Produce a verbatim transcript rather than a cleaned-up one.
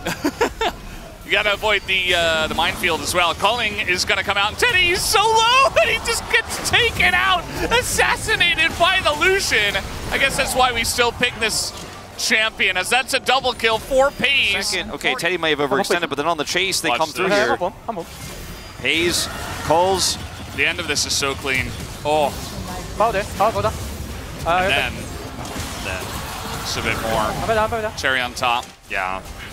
You gotta avoid the uh, the minefield as well. Culling is gonna come out, and Teddy is so low, and he just gets taken out, assassinated by the Lucian. I guess that's why we still pick this champion, as that's a double kill for Paze. Second. Okay, Teddy may have overextended, but then on the chase, they Watch come through this. here. I'm on, I'm on. Paze, Coles. The end of this is so clean. Oh, Bao there, bao go down. Uh, and then, then just a bit more I'm down, I'm down. cherry on top. Yeah.